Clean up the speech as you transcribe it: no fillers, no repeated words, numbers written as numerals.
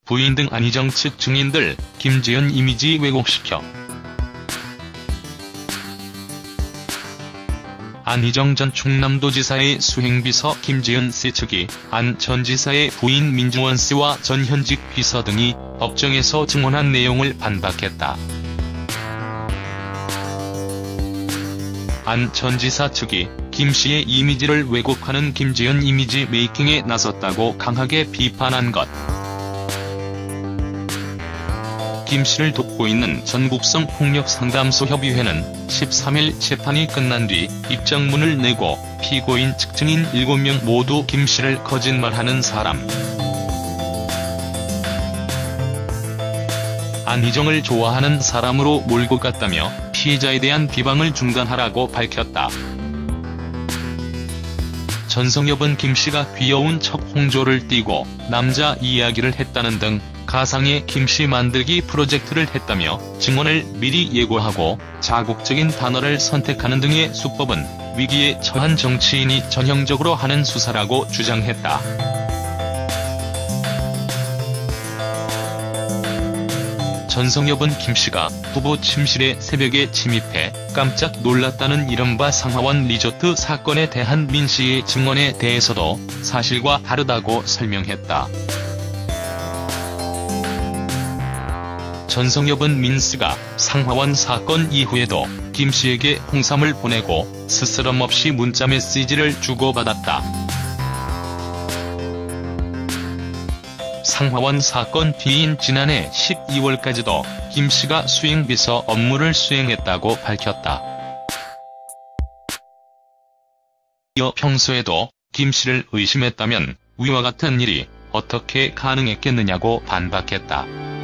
부인 등 안희정 측 증인들 김지연 이미지 왜곡시켜 안희정 전 충남도지사의 수행비서 김지연 씨 측이 안 전 지사의 부인 민주원 씨와 전 현직 비서 등이 법정에서 증언한 내용을 반박했다. 안 전 지사 측이 김 씨의 이미지를 왜곡하는 김지연 이미지 메이킹에 나섰다고 강하게 비판한 것. 김 씨를 돕고 있는 전국성 폭력상담소협의회는 13일 재판이 끝난 뒤 입장문을 내고 피고인 측 증인 7명 모두 김 씨를 거짓말하는 사람, 안희정을 좋아하는 사람으로 몰고 갔다며 피해자에 대한 비방을 중단하라고 밝혔다. 전성엽은 김 씨가 귀여운 척 홍조를 띠고 남자 이야기를 했다는 등 가상의 김 씨 만들기 프로젝트를 했다며 증언을 미리 예고하고 자극적인 단어를 선택하는 등의 수법은 위기에 처한 정치인이 전형적으로 하는 수사라고 주장했다. 전성엽은 김 씨가 후보 침실에 새벽에 침입해 깜짝 놀랐다는 이른바 상하원 리조트 사건에 대한 민 씨의 증언에 대해서도 사실과 다르다고 설명했다. 전성엽은 민 씨가 상하원 사건 이후에도 김 씨에게 홍삼을 보내고 스스럼 없이 문자 메시지를 주고받았다. 상하원 사건 뒤인 지난해 12월까지도 김 씨가 수행비서 업무를 수행했다고 밝혔다. 이어 평소에도 김 씨를 의심했다면 위와 같은 일이 어떻게 가능했겠느냐고 반박했다.